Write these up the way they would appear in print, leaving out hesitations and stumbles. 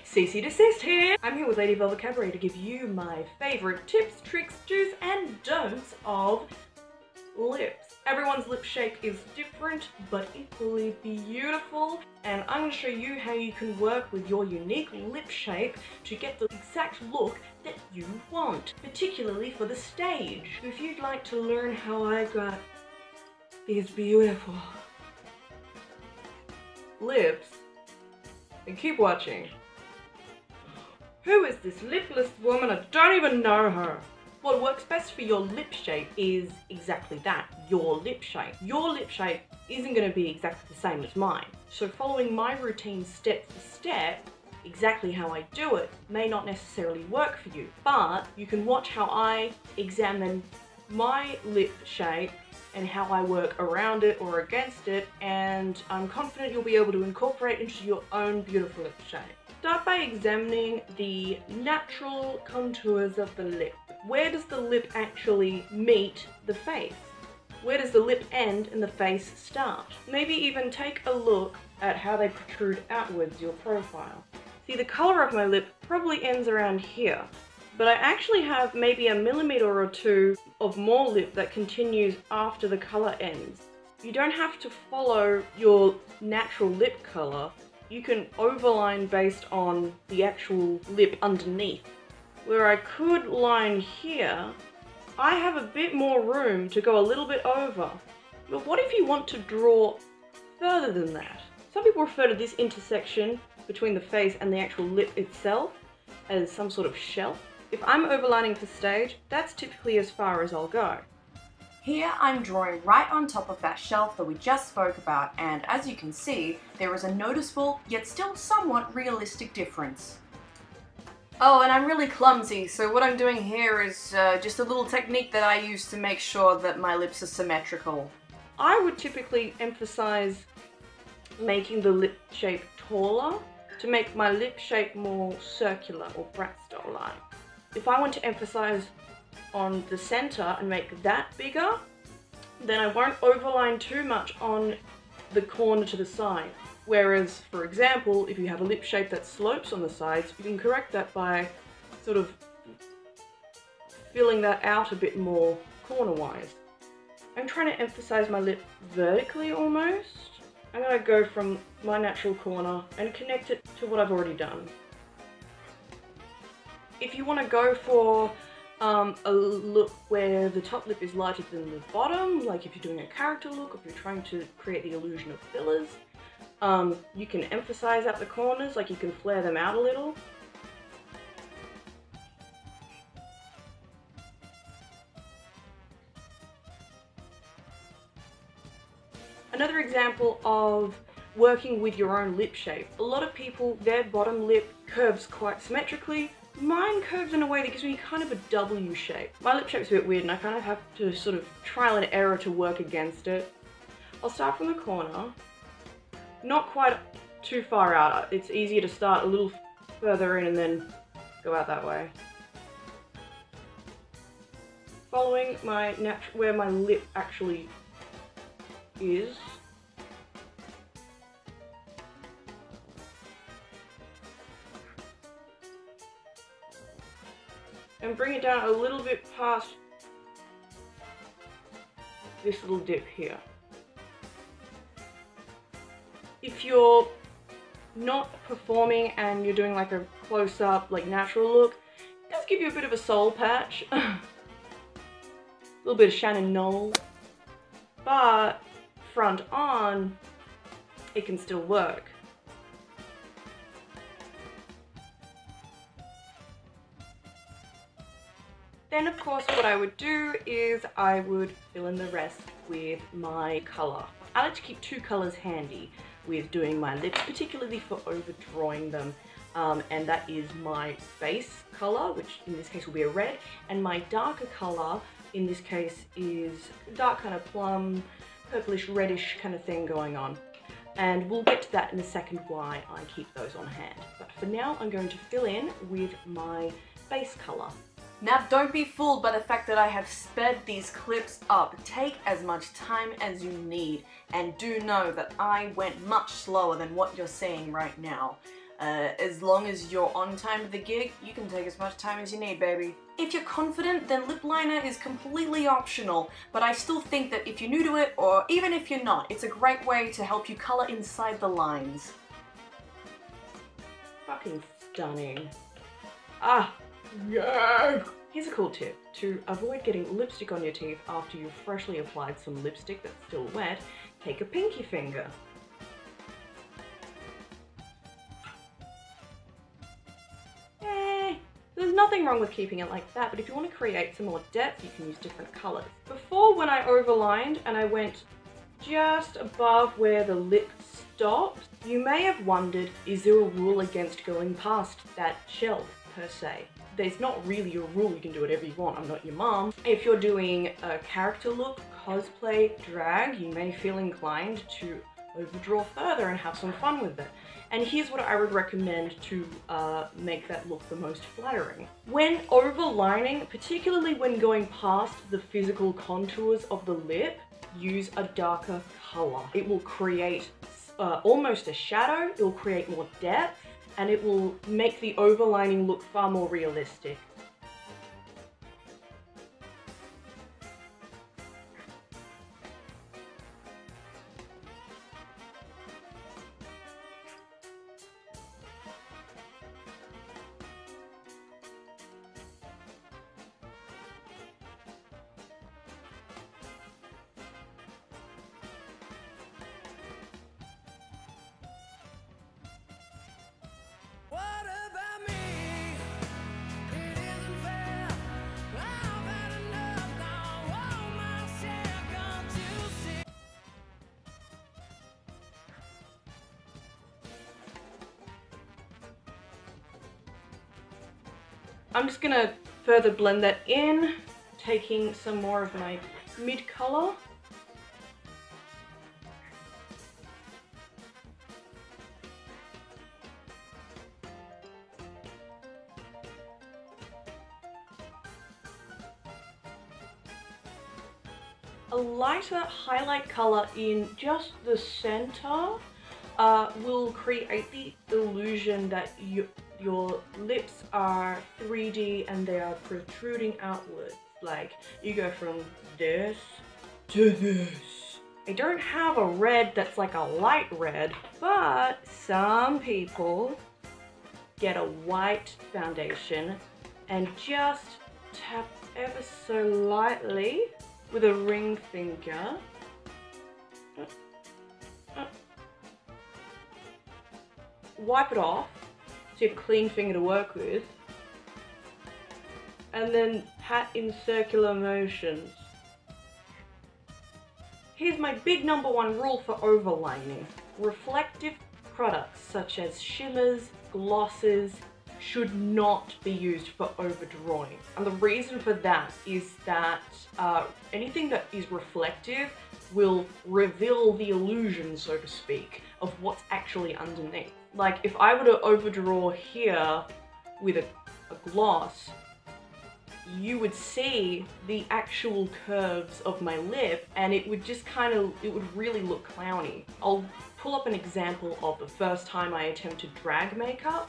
Cece Desist here. I'm here with Lady Velvet Cabaret to give you my favourite tips, tricks, do's and don'ts of lips. Everyone's lip shape is different but equally beautiful, and I'm going to show you how you can work with your unique lip shape to get the exact look that you want, particularly for the stage. If you'd like to learn how I got these beautiful lips, then keep watching. Who is this lipless woman? I don't even know her. What works best for your lip shape is exactly that, your lip shape. Your lip shape isn't going to be exactly the same as mine. So following my routine step for step, exactly how I do it, may not necessarily work for you. But you can watch how I examine my lip shape and how I work around it or against it, and I'm confident you'll be able to incorporate into your own beautiful lip shape. Start by examining the natural contours of the lip. Where does the lip actually meet the face? Where does the lip end and the face start? Maybe even take a look at how they protrude outwards, your profile. See, the color of my lip probably ends around here, but I actually have maybe 1 millimeter or 2 of more lip that continues after the color ends. You don't have to follow your natural lip color. You can overline based on the actual lip underneath. Where I could line here, I have a bit more room to go a little bit over. But what if you want to draw further than that? Some people refer to this intersection between the face and the actual lip itself as some sort of shelf. If I'm overlining for stage, that's typically as far as I'll go. Here I'm drawing right on top of that shelf that we just spoke about, and as you can see, there is a noticeable, yet still somewhat realistic difference. Oh, and I'm really clumsy, so what I'm doing here is just a little technique that I use to make sure that my lips are symmetrical. I would typically emphasize making the lip shape taller to make my lip shape more circular or brat style like. If I want to emphasize on the center and make that bigger, then I won't overline too much on the corner to the side. Whereas, for example, if you have a lip shape that slopes on the sides, you can correct that by sort of filling that out a bit more corner-wise. I'm trying to emphasize my lip vertically almost. I'm going to go from my natural corner and connect it to what I've already done. If you want to go for a look where the top lip is lighter than the bottom, like if you're doing a character look, if you're trying to create the illusion of fillers, you can emphasize at the corners, like you can flare them out a little. Another example of working with your own lip shape. A lot of people, their bottom lip curves quite symmetrically. Mine curves in a way that gives me kind of a W shape. My lip shape's a bit weird and I kind of have to sort of trial and error to work against it. I'll start from the corner. Not quite too far out. It's easier to start a little further in and then go out that way. Following my where my lip actually is. And bring it down a little bit past this little dip here. If you're not performing and you're doing like a close-up, like natural look, it does give you a bit of a soul patch. A little bit of Shannon Knoll. But front on, it can still work. Then of course what I would do is I would fill in the rest with my colour. I like to keep 2 colours handy with doing my lips, particularly for overdrawing them. And that is my base colour, which in this case will be a red, and my darker colour in this case is dark kind of plum, purplish reddish kind of thing going on. And we'll get to that in a second why I keep those on hand. But for now I'm going to fill in with my base colour. Now don't be fooled by the fact that I have sped these clips up. Take as much time as you need, and do know that I went much slower than what you're seeing right now. As long as you're on time to the gig, you can take as much time as you need, baby. If you're confident, then lip liner is completely optional, but I still think that if you're new to it, or even if you're not, it's a great way to help you color inside the lines. Fucking stunning. Ah, yeah! Here's a cool tip. To avoid getting lipstick on your teeth after you've freshly applied some lipstick that's still wet, take a pinky finger. There's nothing wrong with keeping it like that, but if you want to create some more depth, you can use different colours. Before, when I overlined and I went just above where the lip stopped, you may have wondered, is there a rule against going past that shelf, per se? There's not really a rule, you can do whatever you want, I'm not your mom. If you're doing a character look, cosplay, drag, you may feel inclined to overdraw further and have some fun with it. And here's what I would recommend to make that look the most flattering. When overlining, particularly when going past the physical contours of the lip, use a darker color. It will create almost a shadow, it will create more depth, and it will make the overlining look far more realistic. I'm just gonna further blend that in, taking some more of my mid color. A lighter highlight color in just the center will create the illusion that your lips are 3D and they are protruding outwards. Like, you go from this to this. I don't have a red that's like a light red, but some people get a white foundation and just tap ever so lightly with a ring finger. Wipe it off so you have a clean finger to work with, and then pat in circular motions. Here's my big #1 rule for overlining. Reflective products such as shimmers, glosses, should not be used for overdrawing. And the reason for that is that anything that is reflective will reveal the illusion, so to speak, of what's actually underneath. Like, if I were to overdraw here with a gloss, you would see the actual curves of my lip, and it would just it would really look clowny. I'll pull up an example of the first time I attempted drag makeup,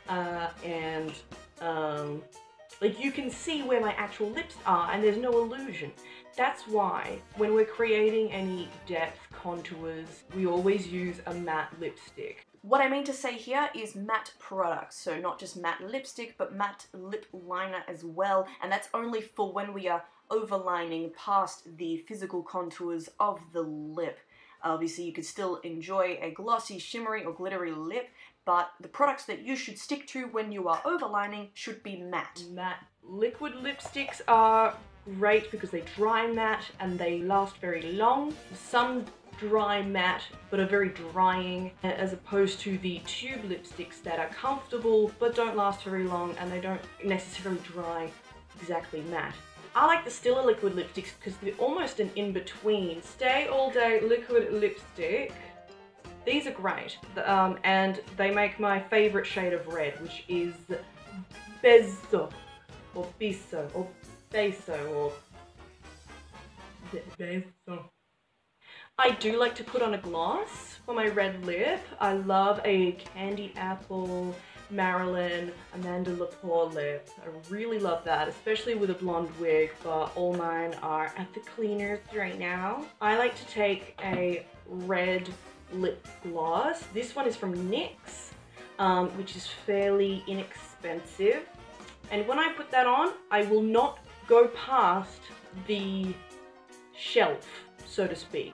like, you can see where my actual lips are and there's no illusion. That's why when we're creating any depth contours, we always use a matte lipstick. What I mean to say here is matte products, so not just matte lipstick, but matte lip liner as well, and that's only for when we are overlining past the physical contours of the lip. Obviously, you could still enjoy a glossy, shimmery, or glittery lip, but the products that you should stick to when you are overlining should be matte. Matte liquid lipsticks are great because they dry matte and they last very long. Some dry matte but are very drying, as opposed to the tube lipsticks that are comfortable but don't last very long, and they don't necessarily dry exactly matte. I like the Stila liquid lipsticks because they're almost an in-between. Stay all day liquid lipstick. These are great, and they make my favorite shade of red, which is Beso, or Biso, or Beso, or Beso. I do like to put on a gloss for my red lip. I love a candy apple, Marilyn, Amanda Lepore lip. I really love that, especially with a blonde wig, but all mine are at the cleaners right now. I like to take a red lip gloss. This one is from NYX, which is fairly inexpensive. And when I put that on, I will not go past the shelf, so to speak.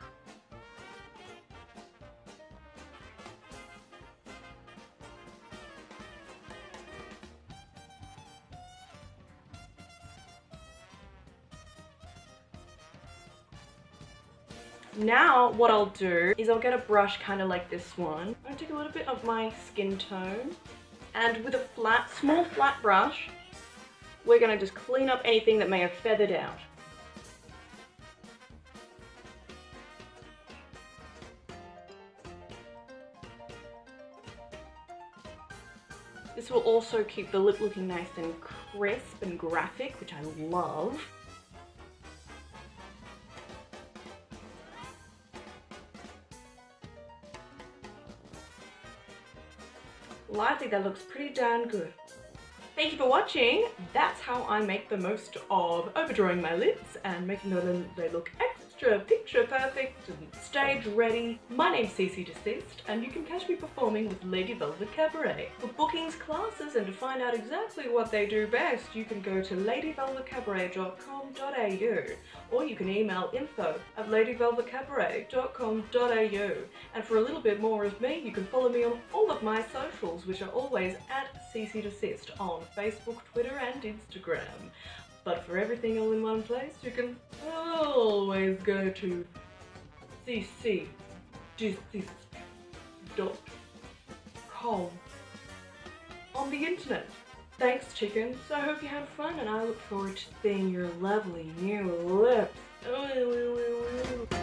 Now what I'll do is I'll get a brush kind of like this one. I'm going to take a little bit of my skin tone, and with a small flat brush, we're going to just clean up anything that may have feathered out. This will also keep the lip looking nice and crisp and graphic, which I love. Well, I think that looks pretty darn good. Thank you for watching. That's how I make the most of overdrawing my lips and making them they look extra picture perfect and stage ready. My name's Cece Desist, and you can catch me performing with Lady Velvet Cabaret. For bookings, classes, and to find out exactly what they do best, you can go to ladyvelvetcabaret.com.au, or you can email info@ladyvelvetcabaret.com.au. And for a little bit more of me, you can follow me on all of my socials, which are always at Cece Desist on Facebook, Twitter, and Instagram. But for everything all in one place, you can always go to cecedesist.com on the internet. Thanks, chickens. I hope you had fun, and I look forward to seeing your lovely new lips.